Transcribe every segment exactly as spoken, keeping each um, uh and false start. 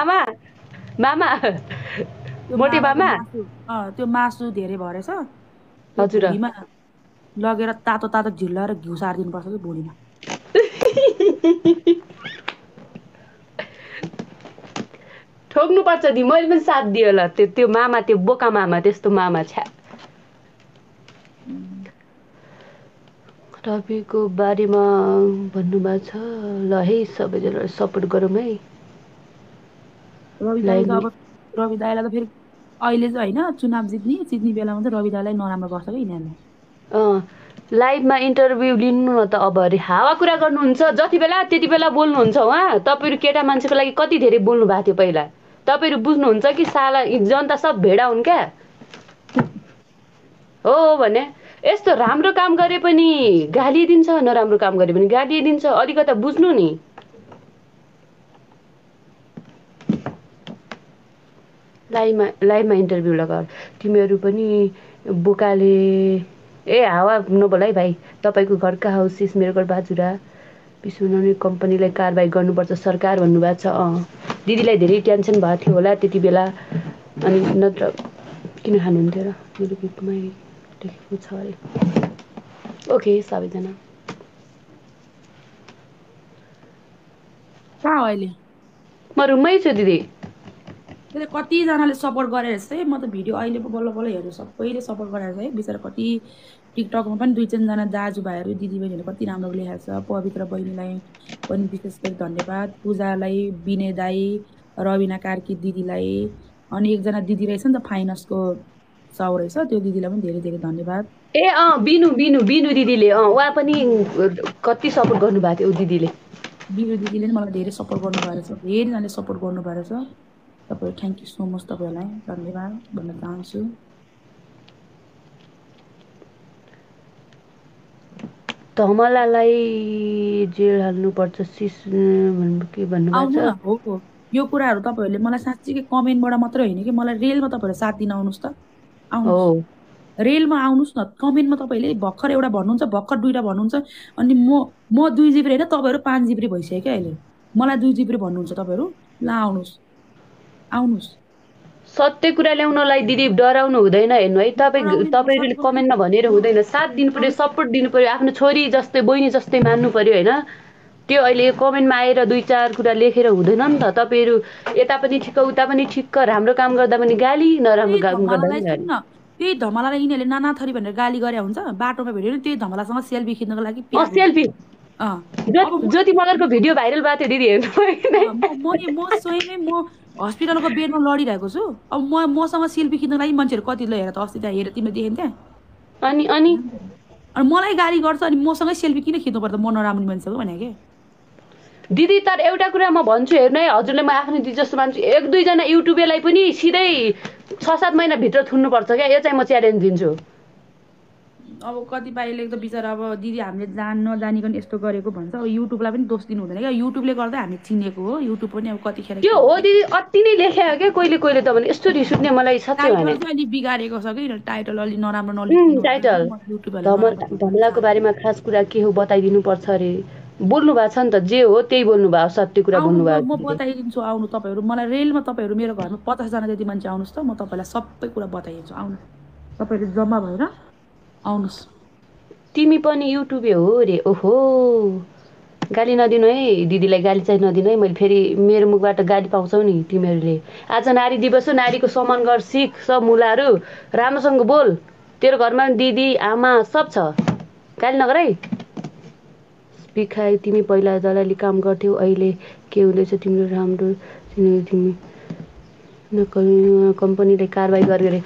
मामा मामा त्यो मोटे मामाको मामा मासु अँ त्यो मासु धेरै भएछ त्यो हजुर भुँडीमा लगेर तातो तातो झिल्लाएर घिउ सारिदिनुपर्छ कि भुँडीमा ठोक्नुपर्छ नि मैले पनि साथ दिएँ होला त्यो त्यो मामा त्यो बोका मामा त्यस्तो मामा छ्या रविको बारेमा भन्नुभएको छ ल है सबैजनालाई सपोर्ट गरौँ है रवि दाई त लाइभमा अब रवि दाईलाई त फेरि अहिले चाहिँ होइन चुनाव जित्ने जित्ने बेलामा चाहिँ रवि दाईलाई नराम्रो गर्छ कि यिनीहरूले अँ लाइभमा इन्टरभ्यू लिनु न त अब अरे हावा कुरा गर्नुहुन्छ जति बेला त्यति बेला बोल्नुहुन्छ उहाँ तपाईँहरू केटा मान्छेको लागि कति धेरै बोल्नु भएको थियो पहिला तपाईँहरू बुझ्नुहुन्छ कि साला जनता सब भेडा हुन् क्या हो भने यस्तो राम्रो काम गरे पनि गाली दिन्छ नराम्रो काम गरे पनि गाली दिन्छ अलिकता बुझ्नु नि लाइभमा लाइभमा इन्टरभ्यू लगा तिमीहरू पनि बोकाले ए हावा नबोल है भाइ तपाईँको घर कहाँ हो सिस मेरो घर बाजुरा विश्वनाउने कम्पनीलाई कारबाही गर्नुपर्छ सरकार भन्नुभएको छ अँ दिदीलाई धेरै टेन्सन भएको थियो होला त्यति बेला अनि नत्र किन खानुहुन्थ्यो र मेरो गीतमै लेखेको छ अरे ओके सबैजना कहाँ हो अहिले म रुममै छु दिदी त्यसले कतिजनाले सपोर्ट गरेर चाहिँ म त भिडियो अहिले पो बल्ल बल्ल हेर्छु सबैले सपोर्ट गरेर है बिचरा कति टिकटकमा पनि दुई तिनजना दाजुभाइहरू दिदीबहिनीहरू कति राम्रो लेखेको छ पवित्र बहिनीलाई पनि विशेष गरी धन्यवाद पूजालाई विनय दाई रविना कार्की दिदीलाई अनि एकजना दिदी रहेछ नि त फाइनेन्सको साउ रहेछ त्यो दिदीलाई पनि धेरै धेरै धन्यवाद ए अँ बिनु बिनु बिनु दिदीले अँ उहाँ पनि कति सपोर्ट गर्नुभएको थियो ऊ दिदीले बिनु दिदीले पनि मलाई धेरै सपोर्ट गर्नुभएको रहेछ धेरैजनाले सपोर्ट गर्नुभएको रहेछ तपाईँहरू थ्याङ्क यू सो मच तपाईँहरूलाई धन्यवाद भन्न चाहन्छु धमलालाई जेल हाल्नुपर्छ सिस के भन्नुभएको आउनु न छ हो हो यो कुराहरू तपाईँहरूले मलाई साँच्चीकै कमेन्टबाट मात्रै होइन कि मलाई रेलमा तपाईँहरू साथ दिन आउनुहोस् त हो आउनुहोस् रेलमा आउनुहोस् न कमेन्टमा तपाईँहरूले भर्खर एउटा भन्नुहुन्छ भर्खर दुइटा भन्नुहुन्छ अनि म म दुई जिब्री होइन तपाईँहरू पाँच जिब्री भइसक्यो क्या अहिले मलाई दुई जिब्री भन्नुहुन्छ तपाईँहरू ल आउनुहोस् आउनुहोस् सत्य कुरा ल्याउनलाई दिदी डराउनु हुँदैन हेर्नु है तपाईँ डराउने तपाईँहरूले सपोर्ट कमेन्टमा भनेर हुँदैन साथ दिनु पर्यो सपोर्ट दिनु पर्यो आफ्नो छोरी जस्तै बहिनी जस्तै मान्नु पर्यो होइन त्यो अहिले कमेन्टमा आएर दुई चार कुरा लेखेर हुँदैन नि त तपाईँहरू यता पनि ठिक्क उता पनि ठिक्क राम्रो काम गर्दा पनि गाली नराम्रो त्यही काम गर्दा धमलालाई पनि गाली सुन्नु न त्यही धमलालाई यिनीहरूले नाना थरी भनेर गाली गरे हुन्छ बाटोमा भेट्यो नि त्यही धमलासँग सेल्फी खिच्नको लागि अँ प्याज सेल्फी अँ अब म ज्योति मगरको भिडियो भाइरल भएको थियो दिदी हेर्नु अँ, म म म स्वयमै म हस्पिटलको बेडमा लडिरहेको छु अब म मसँग सेल्फी खिच्नको लागि मान्छेहरू कति ल हेर त अस्ति त्यहाँ हेरेर तिमीले देखेन त्यहाँ अनि अनि अनि मलाई गाली गर्छ अनि मसँगै सेल्फी किन खिच्नु पर्छ म नराम्रो मान्छे हो भने के दिदी तर एउटा कुरा म भन्छु हेर्नु है हजुरले म आफ्नो दिदी जस्तो मान्छु एक दुईजना युट्युबरलाई पनि सिधै छ सात महिनाभित्र थुन्नुपर्छ क्या यो चाहिँ म च्यालेन्ज दिन्छु अब कतिपयले त बिचरा अब दिदी हामीले जान नजानिकन यस्तो गरेको भन्छ अब युट्युबलाई पनि दोष दिनु हुँदैन क्या युट्युबले गर्दा हामी चिनेको हो युट्युब पनि अब कतिखेर त्यो हो दिदी अति नै लेखे क्या कोहीले कोहीले त भने यस्तो रिस उठ्ने मलाई साँच्चै टाइटल भने चाहिँ अलिक बिगारेको छ कि टाइटल अलिक नराम्रो नलेखिदिनु टाइटल युट्युबहरूले धमल नराम्रो धमलाको बारेमा खास कुरा के हो बताइदिनु पर्छ अरे बोल्नु भएको छ नि त जे हो त्यही बोल्नु भयो सत्य कुरा आउनु बोल्नु म भयो म बताइदिन्छु आउनु तपाईँहरू मलाई रेलमा तपाईँहरू मेरो घरमा पचासजना जति मान्छे आउनुहोस् त म तपाईँलाई सबै कुरा बताइदिन्छु आउनु तपाईँहरू जम्मा भएर आउनुहोस् तिमी पनि युट्युबे हो रे ओहो गाली नदिनु है दिदीलाई गाली चाहिँ नदिनु है मैले फेरि मेरो मुखबाट गाली पाउँछौ नि तिमीहरूले आज नारी दिवस हो नारीको सम्मान गर सिक सब मुलाहरू राम्रोसँग बोल तेरो घरमा दिदी आमा सब छ गाली नगर है बिखाइ तिमी पहिला दलाली काम गर्थ्यौ अहिले के हुँदैछ तिम्रो राम्रो तिमी कम्पनीले कारबाही गरेर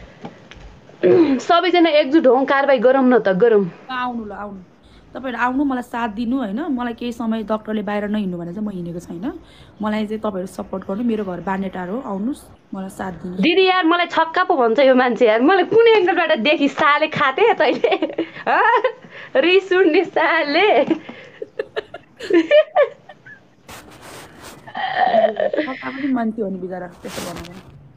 सबैजना एकजुट हौँ कारबाही गरौँ न त गरौँ आउनु ल आउनु तपाईँहरू आउनु मलाई साथ दिनु होइन मलाई केही समय डक्टरले बाहिर नहिँड्नु भने चाहिँ म हिँडेको छैन मलाई चाहिँ तपाईँहरू सपोर्ट गर्नु मेरो घर बानेटार हो आउनुहोस् मलाई साथ दिनु दिदी यार मलाई छक्का पो भन्छ यो मान्छे यार मलाई कुन एङ्गलबाट देखि साले खाते तैँले रिस उठ्ने साले पनि मान्छे हो नि बिचरा त्यसो भन्नु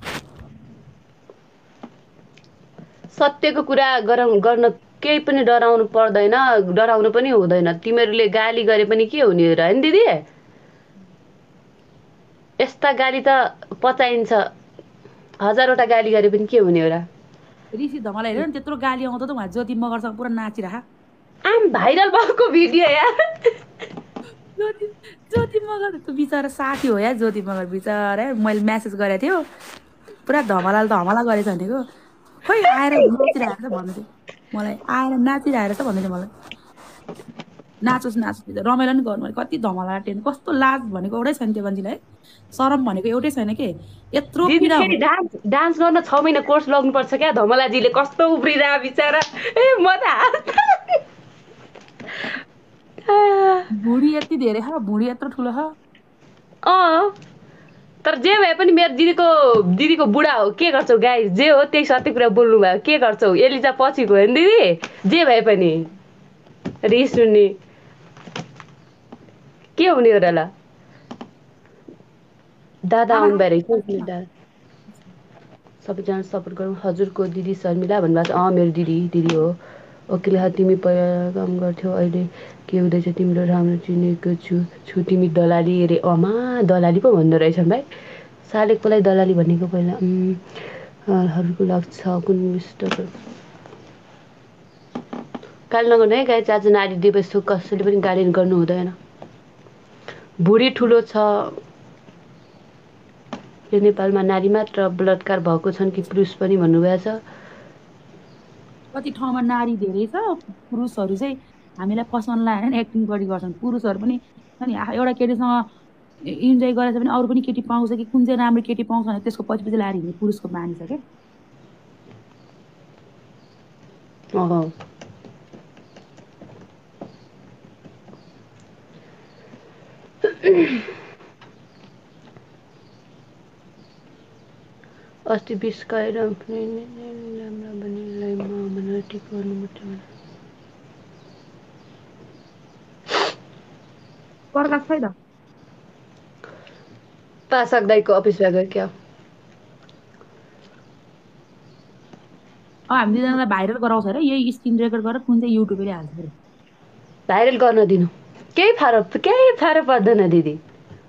सत्यको कुरा गरौँ गर्न केही पनि डराउनु पर्दैन डराउनु पनि हुँदैन तिमीहरूले गाली गरे पनि के हुने र हैन दिदी यस्ता गाली त पचाइन्छ हजारवटा गाली गरे पनि के हुने हो र ऋषि धमला हेर नि त्यत्रो गाली आउँदा त उहाँ ज्योति मगरसँग पुरा नाचिरह आम भाइरल भएको भिडियो यार ज्योति ज्योति मगर त्यो बिचरा साथी हो या ज्योति मगर बिचरा मैले म्यासेज गरेको थियो पुरा धमलाले धमला गरेछ भनेको खोइ आएर नाचिरहेको छ भन्नु थियो मलाई आएर नाचिरहेको छ भन्दै थियो मलाई नाचोस् नाचोस् रमाइलो नि गर्नु कति धमला टेन कस्तो लाज भनेको एउटै छैन त्यो मान्छेलाई शरम भनेको एउटै छैन के यत्रो दिदी पीडा फेरि डान्स डान्स गर्न छ महिना कोर्स लाग्नुपर्छ क्या धमलाजीले कस्तो उफ्रिरह बिचरा ए म त भुँडी यति धेरै छ भुँडी यत्रो ठुलो छ अँ तर जे भए पनि मेरो दिदीको दिदीको बुढा हो के गर्छौ गाई जे हो त्यही सत्य कुरा बोल्नु भयो के गर्छौ एलिजा पछि गयो नि दिदी जे भए पनि रिस उठ्ने के हुने हो र ल दादा आउनुभयो रहेछ दादा सबैजना सपोर्ट गरौँ हजुरको दिदी शर्मिला भन्नुभएको छ अँ मेरो दिदी दिदी हो ओके हा तिमी पहिला काम गर्थ्यौ अहिले के हुँदैछ तिम्रो राम्रो चिनेको छु छु तिमी दलाली अरे अमा दलाली पो भन्दो रहेछ भाइ सालेकोलाई दलाली भनेको पहिला हरूको लाग्छ कुन मिस्टर गाली नगर्नु है गाई आज नारी दिवस हो कसैले पनि गाली गर्नु हुँदैन भुँडी ठुलो छ यो नेपालमा नारी मात्र बलात्कार भएको छन् कि पुरुष पनि भन्नुभएको छ कति ठाउँमा नारी धेरै छ पुरुषहरू चाहिँ हामीलाई पसन्द लागेन एक्टिङ बढी गर्छन् पुरुषहरू पनि नि एउटा केटीसँग इन्जोय गरेछ भने अरू पनि केटी पाउँछ कि कुन चाहिँ राम्रो केटी पाउँछ भने त्यसको पछि पछि लाएर हिँड्ने पुरुषको बानी छ क्या अस्ति बिस्काएर राम्रो बनिलाई मन ठिक गर्नु मात्रै प्रकाश खै त पासाक दाईको अफिस गएर क्या अँ हामी दुईजनालाई भाइरल गराउँछ अरे यही स्क्रिन रेकर्ड गरेर कुन चाहिँ युट्युबले हाल्छ अरे भाइरल गर्न दिनु केही फरक केही फरक पर्दैन दिदी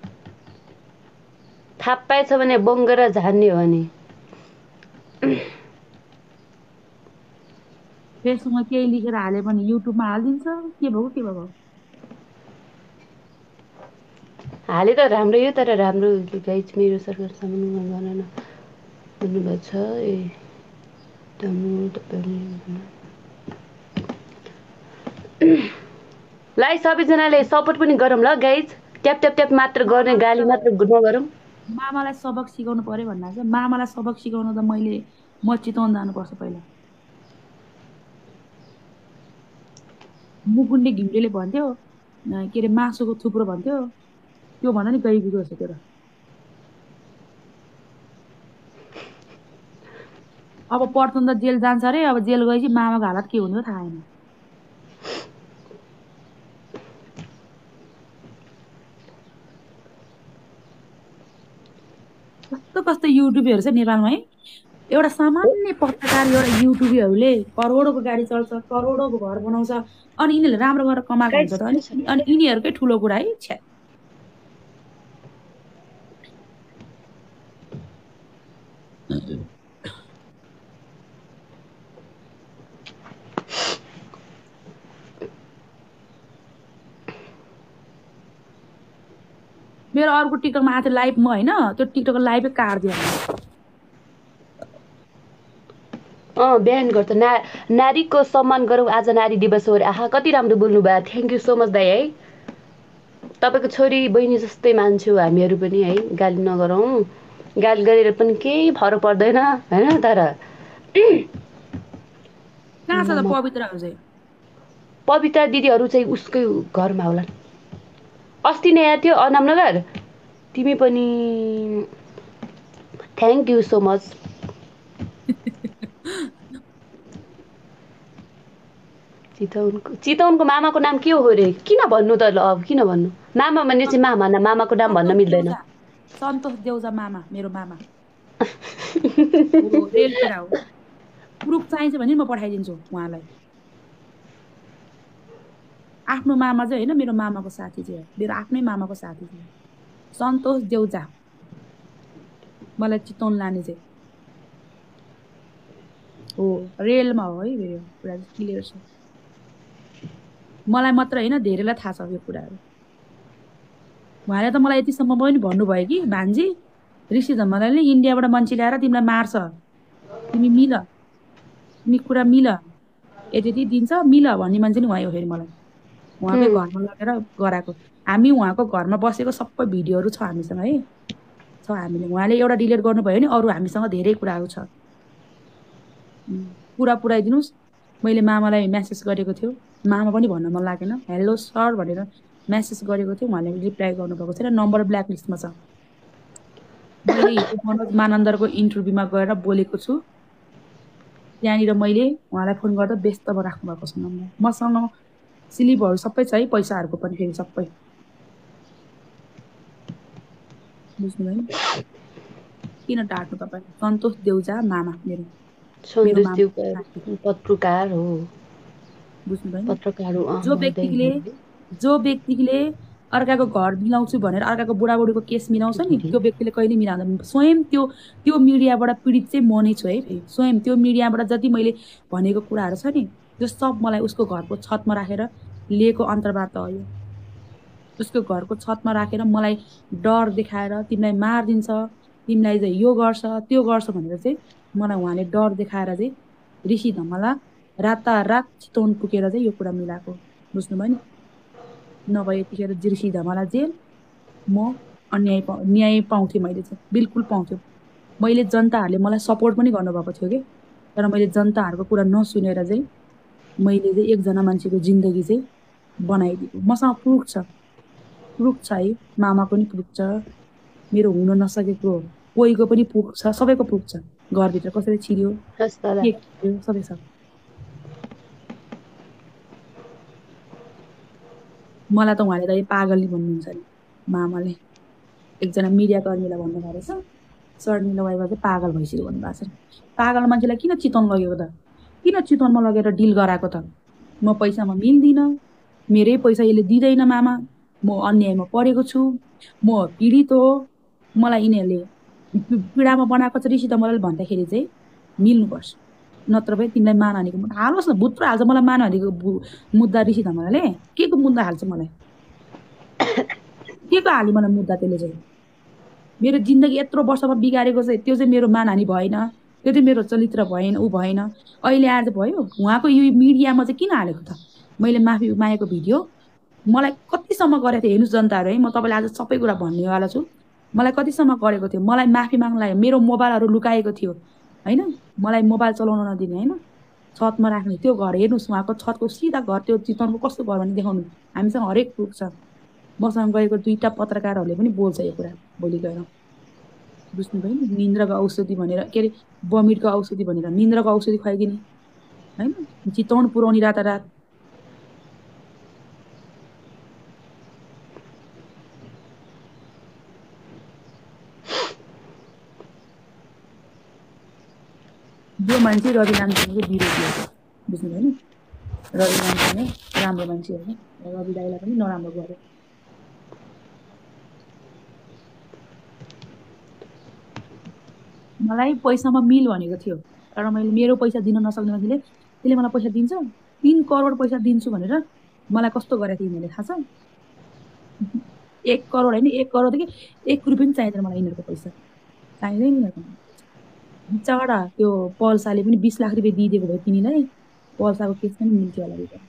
थाहा पाएछ भने बङ्गेर झार्ने हो भने फेसबुकमा केही लेखेर हाले पनि युट्युबमा हालिदिन्छ के भयो के भयो हाले त राम्रो यो तर राम्रो गाइज मेरो सरकार सामान गर्न भन्नुभएको छ ए लाई सबैजनाले सपोर्ट पनि गरौँ ल गाइज ट्याप ट्याप ट्याप मात्र गर्ने गाली मात्र नगरौँ मामालाई सबक सिकाउनु पर्यो भन्दा चाहिँ मामालाई सबक सिकाउनु त मैले म चितवन जानुपर्छ पहिला मुकुण्डे घिम्रेले भन्थ्यो के अरे मासुको थुप्रो भन्थ्यो त्यो भन्दा नि गई बिग्रो छ त्यो अब पर्छन् त जेल जान्छ अरे अब जेल गएपछि मामाको हालत के हुने हो थाहा छैन कस्तो कस्तो युट्युबहरू छ नेपालमा है एउटा सामान्य पत्रकार एउटा युट्युबरहरूले करोडको गाडी चल्छ करोडको घर बनाउँछ अनि यिनीहरूले राम्रो गरेर कमाएको हुन्छ त अनि अनि यिनीहरूकै ठुलो कुरा है छ्या मेरो अर्को टिकटकमा आएको लाइभ म होइन त्यो टिकटकको लाइभै काट्दियो अँ बिहान गर्छ ना नारीको सम्मान गरौँ आज नारी दिवस हो अरे आहा कति राम्रो बोल्नुभयो थ्याङ्क यू सो मच दाइ है तपाईँको छोरी बहिनी जस्तै मान्छौँ हामीहरू पनि है गाली नगरौँ गाली गरेर पनि केही फरक पर्दैन होइन तर कहाँ छ त पवित्रहरू चाहिँ पवित्र दिदीहरू चाहिँ उसकै घरमा होला अस्ति नै आएको थियो अनामनगर तिमी पनि थ्याङ्क यू सो मच चितवनको चितवनको मामाको नाम के हो रे किन भन्नु त ल अब किन भन्नु मामा भने चाहिँ मामा न मामाको नाम भन्न मिल्दैन सन्तोष देउजा मामा मेरो मामा रेलपेडा हो प्रुफ चाहिन्छ भने म पठाइदिन्छु उहाँलाई आफ्नो मामा चाहिँ होइन मेरो मामाको साथी चाहिँ हो मेरो आफ्नै मामाको साथी चाहिँ सन्तोष देउजा मलाई चितवन लाने चाहिँ हो रेलमा हो है यो कुरा चाहिँ क्लियर छ मलाई मात्र होइन धेरैलाई थाहा छ यो कुराहरू उहाँले त मलाई यतिसम्म पनि भन्नुभयो कि भान्जी ऋषि धम्मलाले इन्डियाबाट मान्छे ल्याएर तिमीलाई मार्छ तिमी मिल तिमी कुरा मिल यति यति दिन्छ मिल भन्ने मान्छे नि उहाँ हो फेरि मलाई उहाँकै घरमा लगेर गराएको हामी उहाँको घरमा बसेको सबै भिडियोहरू छ हामीसँग है छ हामीले उहाँले एउटा डिलिट गर्नुभयो भने अरू हामीसँग धेरै कुराहरू छ कुरा पुऱ्याइदिनुहोस् मैले मामालाई मेसेज गरेको थियो मामा पनि भन्न मन लागेन हेलो सर भनेर मेसेज गरेको थियो उहाँले रिप्लाई गर्नुभएको छैन नम्बर ब्ल्याक लिस्टमा छ मैले हिजो मनोज मानन्दरको इन्टरभ्यूमा गएर बोलेको छु त्यहाँनिर मैले उहाँलाई फोन गर्दा व्यस्तमा राख्नु भएको छ नम्बर मसँग स्लिपहरू सबै छ है पैसाहरूको पनि फेरि सबै बुझ्नुभयो नि किन टाट्नु तपाईँ सन्तोष देउजा मामा मेरो सन्तोष देउजा पत्रकार हो बुझ्नुभयो नि पत्रकार हो जो व्यक्तिले जो व्यक्तिले अर्काको घर मिलाउँछु भनेर अर्काको बुढाबुढीको केस मिलाउँछ नि त्यो व्यक्तिले कहिले मिलाउँदैन स्वयं त्यो त्यो मिडियाबाट पीडित चाहिँ म नै छु है फेरि स्वयं त्यो मिडियाबाट जति मैले भनेको कुराहरू छ नि त्यो सब मलाई उसको घरको छतमा राखेर लिएको अन्तर्वार्ता हो यो उसको घरको छतमा राखेर मलाई डर देखाएर तिमीलाई मारिदिन्छ तिमीलाई चाहिँ यो गर्छ त्यो गर्छ भनेर चाहिँ मलाई उहाँले डर देखाएर चाहिँ ऋषि धमला रातारात चितवन पुगेर चाहिँ यो कुरा मिलाएको बुझ्नुभयो नि नभए यतिखेर ऋषि धमला जेल म अन्याय पा न्याय पाउँथेँ मैले चाहिँ बिल्कुल पाउँथ्यो मैले जनताहरूले मलाई सपोर्ट पनि गर्नुभएको थियो कि तर मैले जनताहरूको कुरा नसुनेर चाहिँ मैले चाहिँ एकजना मान्छेको जिन्दगी चाहिँ बनाइदिएको मसँग प्रुफ छ प्रुफ छ है मामाको पनि प्रुफ छ मेरो हुन नसकेको कोहीको पनि प्रुफ छ सबैको प्रुफ छ घरभित्र कसरी छिर्यो के छिर्यो सबै छ मलाई त उहाँले त पागल नि भन्नुहुन्छ नि मामाले एकजना मिडिया कर्मीलाई भन्नुभएको रहेछ शर्मिला वाइबा चाहिँ पागल भइसक्यो भन्नुभएको छ पागल मान्छेलाई किन चितवन लगेको त किन चितवनमा लगेर डिल गराएको त म पैसामा मिल्दिनँ मेरै पैसा यसले दिँदैन मामा म अन्यायमा परेको छु म पीडित हो मलाई यिनीहरूले पीडामा बनाएको छ ऋषि त मलाई भन्दाखेरि चाहिँ मिल्नुपर्छ नत्र भए तिमीलाई मानहानीको मुद्दा हालोस् न भुत्रो हाल्छ मलाई मानहानीको मुद्दा ऋषि धमलाले के को मुद्दा हाल्छ मलाई के को हाल्यो मलाई मुद्दा त्यसले चाहिँ मेरो जिन्दगी यत्रो वर्षमा बिगारेको चाहिँ त्यो चाहिँ मेरो मानहानी भएन त्यो चाहिँ मेरो चरित्र भएन ऊ भएन अहिले आज भयो उहाँको यो मिडियामा चाहिँ किन हालेको त मैले माफी मागेको भिडियो मलाई कतिसम्म गरेको थिएँ हेर्नुहोस् जनताहरू है म तपाईँलाई आज सबै कुरा भन्नेवाला छु मलाई कतिसम्म गरेको थियो मलाई माफी माग्न लाग्यो मेरो मोबाइलहरू लुकाएको थियो होइन मलाई मोबाइल चलाउन नदिने होइन छतमा राख्ने त्यो घर हेर्नुहोस् उहाँको छतको सिधा घर त्यो चितवनको कस्तो घर भने देखाउनु हामीसँग हरेक प्रुफ छ मसँग गएको दुईवटा पत्रकारहरूले पनि बोल्छ यो कुरा भोलि गएर बुझ्नुभयो नि निन्द्राको औषधि भनेर के अरे बमिटको औषधि भनेर निन्द्राको औषधि खुवाइदिने होइन चितवन पुऱ्याउने रातारात जो मान्छे रवि लामछानेको विरोधी हो बुझ्नुभयो नि रवि लामछाने राम्रो मान्छे होइन रवि दाइलाई पनि नराम्रो गर्यो मलाई पैसामा मिल भनेको थियो तर मैले मेरो पैसा दिन नसक्ने मान्छेले त्यसले मलाई पैसा दिन्छ तिन करोड पैसा दिन्छु भनेर मलाई कस्तो गरेको थियो यिनीहरूले थाहा छ एक करोड होइन एक करोडदेखि एक रुपियाँ पनि चाहिँदैन मलाई यिनीहरूको पैसा चाहिँदैन यिनीहरूको बिचबाट त्यो पल्साले पनि बिस लाख रुपियाँ दिइदिएको भयो तिमीलाई पल्साको केस पनि मिल्थ्यो होला बिचरा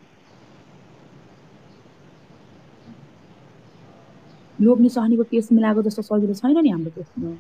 लोग्ने सहनीको केस मिलाएको जस्तो सजिलो छैन नि हाम्रो केसमा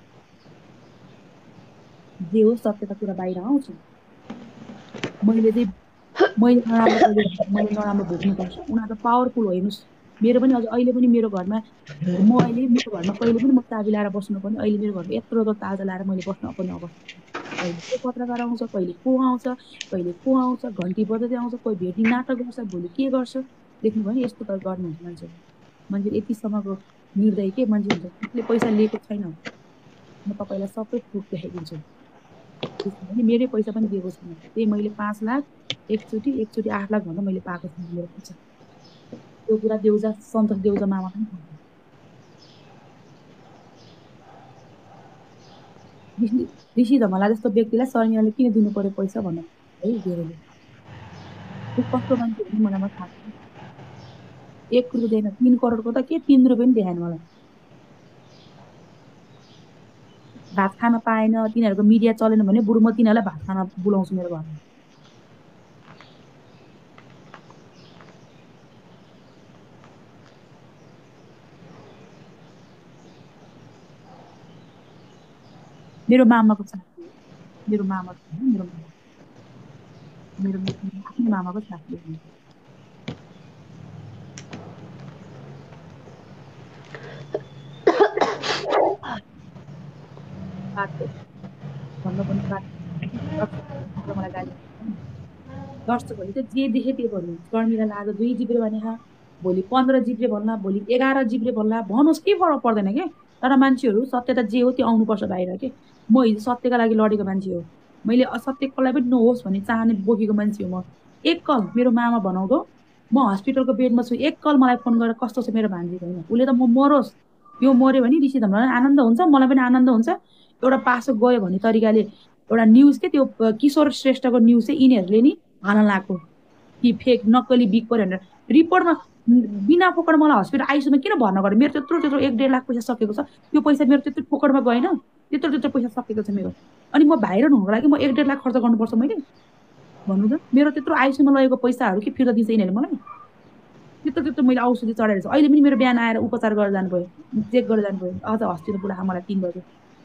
जे होस् सत्यता कुरा बाहिर आउँछ मैले चाहिँ मैले नराम्रो मैले नराम्रो भोग्नुपर्छ उनीहरू त पावरफुल हो हेर्नुहोस् मेरो पनि अझ अहिले पनि मेरो घरमा म अहिले मेरो घरमा कहिले पनि म चाबी लाएर बस्नुपर्ने अहिले मेरो घरमा यत्रो त ताजा लाएर मैले बस्नुपर्ने अवस्था कहिले को पत्रकार आउँछ कहिले को आउँछ कहिले को आउँछ घन्टी बजाउँदै आउँछ कोही भेटी नाटक गर्छ भोलि के गर्छ देख्नुभयो नि यस्तो त गर्नुहुन्छ मान्छेले मान्छे यतिसम्मको निर्दय के मान्छे हुन्छ उसले पैसा लिएको छैन म तपाईँलाई सबै प्रुफ देखाइदिन्छु त्यसमा मेरै पैसा पनि दिएको छैन त्यही मैले पाँच लाख एकचोटि एकचोटि आठ लाख भन्दा मैले पाएको छैन मेरो पैसा त्यो कुरा देउजा सन्तोष देउजा मामा पनि ऋषि ऋषि धमला जस्तो व्यक्तिलाई शर्मिलाले किन दिनु पर्यो पैसा भन्नु है जेरोले ऊ कस्तो मान्छे हो नि मलाई म थाहा छैन एक रुपियाँ दिएन तिन करोडको त के तिन रुपियाँ पनि दिएन मलाई भात खान पाएन तिनीहरूको मिडिया चलेन भने बरु म तिनीहरूलाई भात खान बोलाउँछु मेरो घरमा मेरो मामाको साथी हो मेरो मामा छ मेरो मामा मेरो आफ्नो मामाको साथी हो बात भन्नु पनि बात दर्शकहरूले मलाई गाली गर्छन्। दर्शकहरूले चाहिँ जे देखे त्यो भन्नु शर्मिलालाई आज दुई जिब्रे भने भोलि पन्ध्र जिब्रे भन्ला भोलि एघार जिब्रे भन्ला भनोस् केही फरक पर्दैन के तर मान्छेहरू सत्यता जे हो त्यो आउनुपर्छ बाहिर के म हिजो सत्यका लागि लडेको मान्छे हो मैले असत्य कसलाई पनि नहोस् भन्ने चाहने बोकेको मान्छे हो म एक कल मेरो मामा भनाउँदो म हस्पिटलको बेडमा छु एक कल मलाई फोन गरेर कस्तो छ मेरो भान्जी होइन उसले त म मरोस् यो मऱ्यो भने ऋषि धमलाई आनन्द हुन्छ मलाई पनि आनन्द हुन्छ एउटा पासो गयो भन्ने तरिकाले एउटा न्युज के त्यो अ, किशोर श्रेष्ठको न्युज चाहिँ यिनीहरूले नि हाल्न लाग्यो कि फेक नक्कली बिग पऱ्यो भनेर रिपोर्टमा उम्, बिना फोकड मलाई हस्पिटल आइसियुमा किन भर्ना गर्यो मेरो त्यत्रो त्यत्रो एक डेढ लाख पैसा सकेको छ त्यो पैसा मेरो त्यत्रो फोकडमा गएन त्यत्रो त्यत्रो पैसा सकेको छ मेरो अनि म भाइरल हुनुको लागि म एक डेढ लाख खर्च गर्नुपर्छ मैले भन्नु त मेरो त्यत्रो आइसियुमा लगेको पैसाहरू के फिर्ता दिन्छ यिनीहरूले मलाई त्यत्रो त्यत्रो मैले औषधि चढाएर छ अहिले पनि मेरो बिहान आएर उपचार गरेर जानुभयो चेक गरेर जानुभयो अझ हस्पिटल पुरा मलाई तिन बजे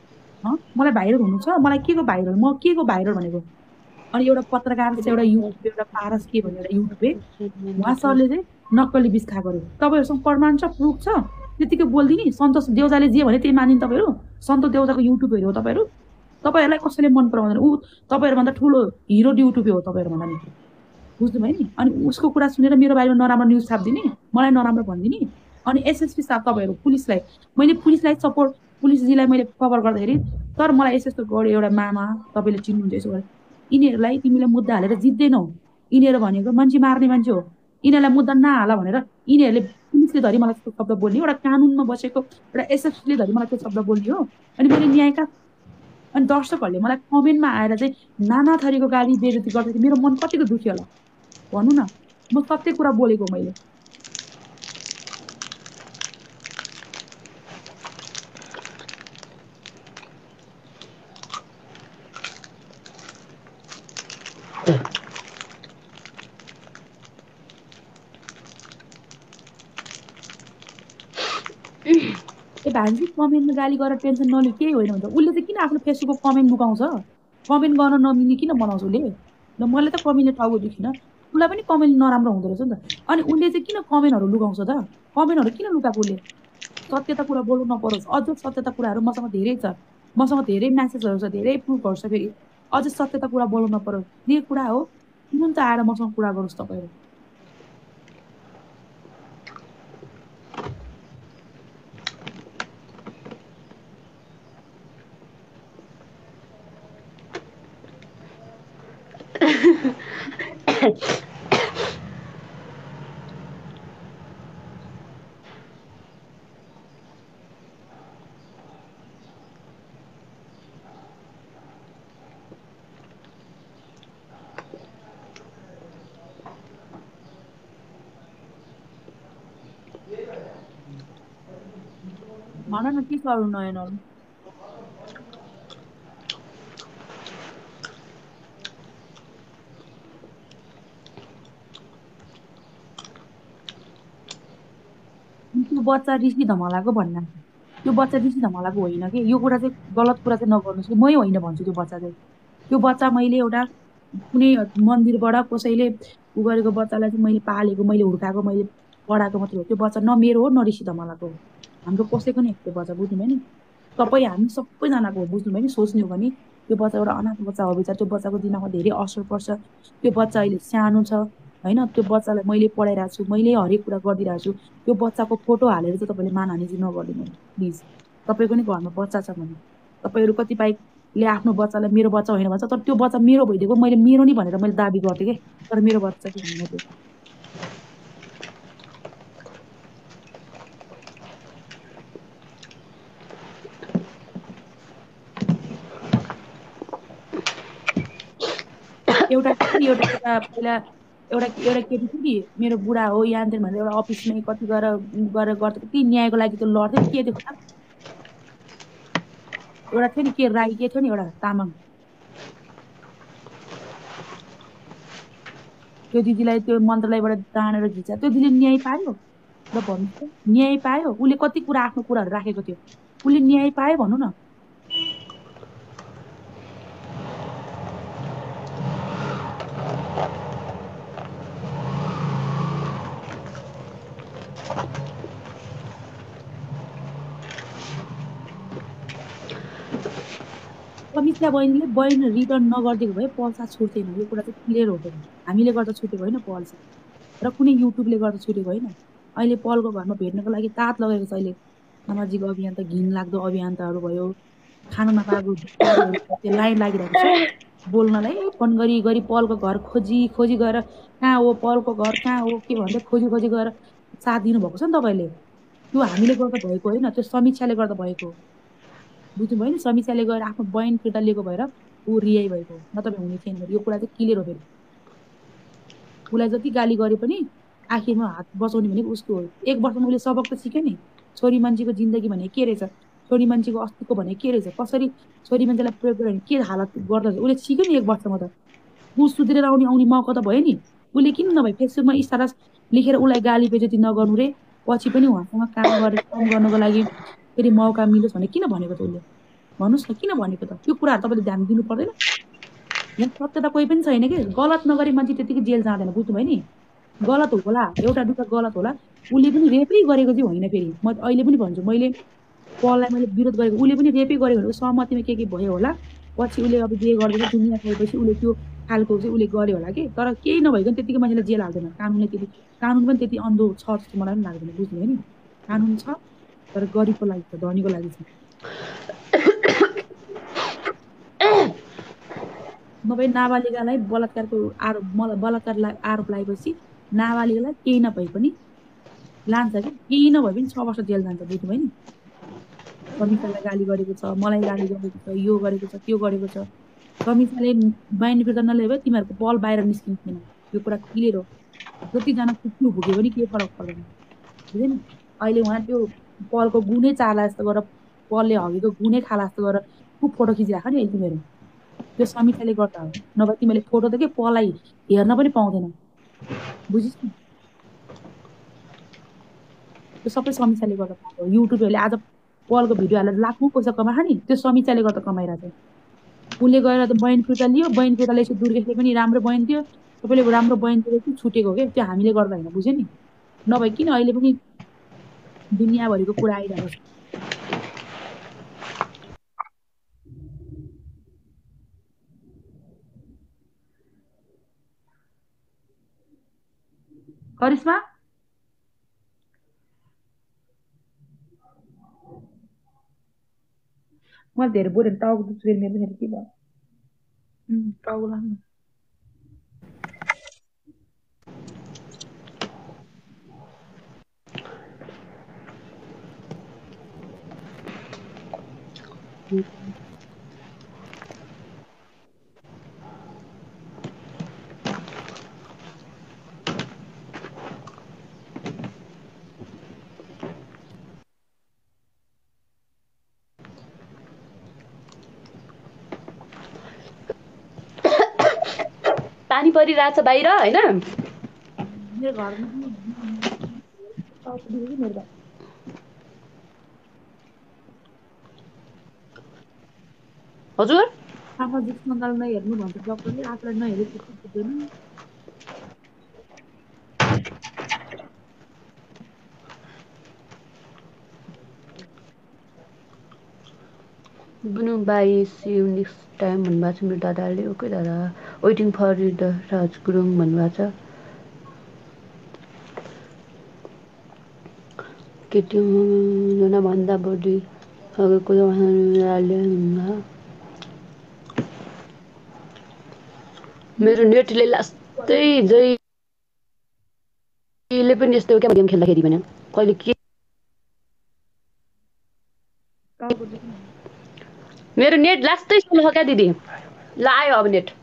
हँ मलाई भाइरल हुनु छ मलाई के को भाइरल म के को भाइरल भनेको अनि एउटा पत्रकार छ एउटा युट्युब एउटा पारस के भन्ने एउटा युट्युबे उहाँ सरले चाहिँ नक्कली बिस खाएको अरे तपाईँहरूसँग प्रमाण छ प्रुफ छ त्यतिकै बोलिदिने सन्तोष देउजाले जे भने त्यही मानिन् तपाईँहरू सन्तोष देउजाको युट्युबहरू हो तपाईँहरू तपाईँहरूलाई कसैले मन पराउँदैन ऊ तपाईँहरूभन्दा ठुलो हिरो युट्युबे हो तपाईँहरूभन्दा नि बुझ्नुभयो नि अनि उसको कुरा सुनेर मेरो बारेमा नराम्रो न्युज छापिदिने मलाई नराम्रो भनिदिने अनि एसएसपी साहब तपाईँहरू पुलिसलाई मैले पुलिसलाई सपोर्ट पुलिसजीलाई मैले कभर गर्दाखेरि तर मलाई यस्तो यस्तो गऱ्यो एउटा मामा तपाईँले चिन्नुहुन्छ यसो गरेर यिनीहरूलाई तिमीले मुद्दा हालेर जित्दैनौ यिनीहरू भनेको मान्छे मार्ने मान्छे हो यिनीहरूलाई मुद्दा नहाल भनेर यिनीहरूले पुलिसले धरि मलाई त्यो शब्द बोल्ने एउटा कानुनमा बसेको एउटा एसएसपीले धरि मलाई त्यो शब्द बोल्ने हो अनि मैले न्यायका अनि दर्शकहरूले मलाई कमेन्टमा आएर चाहिँ नाना थरीको गाली बेइज्जती गर्दाखेरि मेरो मन कतिको दुख्यो होला भनौँ न म सत्य कुरा बोलेको मैले ए भान्जी कमेन्टमा गाली गरेर टेन्सन नलिउ केही होइन भने त उसले चाहिँ किन आफ्नो फेसबुकको कमेन्ट लुकाउँछ कमेन्ट गर्न नमिल्ने किन बनाउँछ उसले ल मैले त कमेन्टले टाउको दुखिनँ उसलाई पनि कमेन्ट नराम्रो हुँदो रहेछ नि त अनि उसले चाहिँ किन कमेन्टहरू लुकाउँछ त कमेन्टहरू किन लुकाएको उसले सत्यता कुरा बोल्नु नपरोस् अझ सत्यता कुराहरू मसँग धेरै छ मसँग धेरै म्यासेजहरू छ धेरै प्रुफहरू छ फेरि अझ सत्यता कुरा बोल्नु नपरोस् जे कुरा हो तुरुन्त आएर मसँग कुरा गरोस् तपाईँहरू भन न के छ अरू नयाँ नयाँ त्यो बच्चा ऋषि धमलाको भन्न त्यो बच्चा ऋषि धमलाको होइन कि यो कुरा चाहिँ गलत कुरा चाहिँ नगर्नुहोस् कि मै होइन भन्छु त्यो बच्चा चाहिँ त्यो बच्चा मैले एउटा कुनै मन्दिरबाट कसैले उ गरेको बच्चालाई चाहिँ मैले पालेको मैले हुर्काएको मैले पढाएको मात्रै हो त्यो बच्चा न मेरो हो न ऋषि धमलाको हो हाम्रो कसैको नि त्यो बच्चा बुझ्नुभयो नि तपाईँ हामी सबैजनाको हो बुझ्नुभयो नि सोच्ने हो भने त्यो बच्चा एउटा अनाथ बच्चा हो बिचार त्यो बच्चाको दिमागमा धेरै असर पर्छ त्यो बच्चा अहिले सानो छ होइन त्यो बच्चालाई मैले पढाइरहेको छु मैले हरेक कुरा गरिदिरहेको छु त्यो बच्चाको फोटो हालेर चाहिँ तपाईँले मानहानि चाहिँ नगरिदिनु प्लिज तपाईँको नि घरमा बच्चा छ भने तपाईँहरू कतिपयले आफ्नो बच्चालाई मेरो बच्चा होइन भन्छ तर त्यो बच्चा मेरो भइदिएको मैले मेरो नि भनेर मैले दाबी गर्थेँ कि तर मेरो बच्चा चाहिँ होइन त्यो एउटा एउटा एउटा पहिला एउटा एउटा केटी थियो नि मेरो बुढा हो यान्त्रिक भनेर एउटा अफिसमै कति गएर गरेर गर्दा कति न्यायको लागि त्यो लड्थ्यो नि के थियो खराब एउटा थियो नि के राई के थियो नि एउटा तामाङ त्यो दिदीलाई त्यो मन्त्रालयबाट तानेर घिचा त्यो दिदीले न्याय पायो र भन्नुहोस् त न्याय पायो उसले कति कुरा आफ्नो कुराहरू राखेको थियो उसले न्याय पायो भनौँ न समीक्षा बहिनीले बहिनी रिटर्न नगरिदिएको भए पल्सा छुट्थेन यो कुरा चाहिँ क्लियर हो फेरि हामीले गर्दा छुटेको होइन पल्सा र कुनै युट्युबले गर्दा छुटेको होइन अहिले पलको घरमा भेट्नको लागि तात लगेको छ अहिले सामाजिक अभियान त घिन लाग्दो अभियानताहरू भयो खानु नपाएको भिखारीहरू त्यो लाइन लागिरहेको छ बोल्नलाई फोन गरी गरी पलको घर खोजी खोजी गएर कहाँ हो पलको घर कहाँ हो के भन्दै खोजी खोजी गएर साथ दिनुभएको छ नि तपाईँले त्यो हामीले गर्दा भएको होइन त्यो समीक्षाले गर्दा भएको बुझ्नुभयो नि समीक्षाले गएर आफ्नो बयान फिर्ता लिएको भएर ऊ रियाई भएको नत्र हुने थिएन यो कुरा चाहिँ क्लियर हो फेरि उसलाई जति गाली गरे पनि आखिरमा हात बचाउने भनेको उसको हो एक वर्षमा उसले सबक त सिक्यो नि छोरी मान्छेको जिन्दगी भने के रहेछ छोरी मान्छेको अस्तित्व भने के रहेछ कसरी छोरी मान्छेलाई प्रयोग गरेर के हालत गर्दछ उसले सिक्यो नि एक वर्षमा त ऊ सुध्रेर आउने आउने मौका त भयो नि उसले किन नभए फेसबुकमा स्टाटस लेखेर उसलाई गाली बेजती नगर्नु रे पछि पनि उहाँसँग काम गरे काम गर्नको लागि फेरि मौका मिलोस् भने किन भनेको त उसले भन्नुहोस् न किन भनेको त त्यो कुराहरू तपाईँले ध्यान दिनु पर्दैन यहाँ सत्य त कोही पनि छैन कि गलत नगरी मान्छे त्यतिकै जेल जाँदैन बुझ्नुभयो नि गलत होला एउटा दुईटा गलत होला उसले पनि रेपै गरेको चाहिँ होइन फेरि म अहिले पनि भन्छु मैले पललाई मैले विरोध गरेको उसले पनि रेपै गरेको भने सहमतिमा के के भयो होला पछि उसले अब जे गर्दैछ दुनियाँ गएपछि उसले त्यो खालको चाहिँ उसले गर्यो होला कि तर केही नभइकन त्यतिकै मान्छेलाई जेल हाल्दैन कानुनले त्यति कानुन पनि त्यति अन्धो छ जस्तो मलाई पनि लाग्दैन बुझ्नुभयो नि कानुन छ तर गरिबको लागि छ धनीको लागि छ नभए नाबालिकालाई बलात्कारको आरोप बलात्कार आरोप लागेपछि नाबालिकालाई केही नभए पनि लान्छ कि केही नभए पनि छ वर्ष जेल जान्छ बुझ्नुभयो नि समीक्षालाई गाली गरेको छ मलाई गाली गरेको छ यो गरेको छ त्यो गरेको छ समीक्षाले बाहिर फिर्ता नलिए भए तिमीहरूको बल बाहिर निस्किन्थेन यो कुरा क्लियर हो जतिजना कुट्नु भुग्यो भने केही फरक पर्दैन बुझ्यो नि अहिले उहाँ त्यो पलको गुनै चाला जस्तो गरेर पलले हगेको गुनै खाला जस्तो गरेर खुब फोटो खिचिराख नि अहिले तिमीहरू त्यो समीक्षाले गर्दा हो नभए तिमीले फोटो त के पललाई हेर्न पनि पाउँदैन बुझिस् नि त्यो सबै समीक्षाले गर्दा पाउँछ युट्युबहरूले आज पलको भिडियो हालेर लाखौँ पैसा कमाएछ नि त्यो समीक्षाले गर्दा कमाइरहेछ उसले गएर त बयान फिर्ता लियो बयान फिर्ता लिएपछि दुर्गेशले पनि राम्रो बयान दियो सबैले राम्रो बयान दिएपछि छुटेको के त्यो हामीले गर्दा होइन बुझ्यो नि नभए किन अहिले पनि दुनियाँभरिको कुरा आइरहेको छ करिश्मा मलाई धेरै बोल्यो भने टाउको दुख्छ फेरि मेरो फेरि के भयो टाउको लाग्नु पानी परिरहेछ बाहिर होइन मेरो घरमा हजुर सामाजिक सञ्जाल नहेर्नु भन्छ डक्टरले आफूलाई नहेरे त्यस्तो पुग्दैन Bunu bye see you next time भन्नुभएको छ मेरो दादाले ओके दादा waiting for the Raj Gurung भन्नुभएको छ केटीभन्दा बढी अगाडिको मेरो नेटले लास्तै जहिले पनि यस्तो क्या गेम खेल्दाखेरि भने कहिले के मेरो नेट लास्तै स्लो छ क्या दिदी ल आयो अब नेट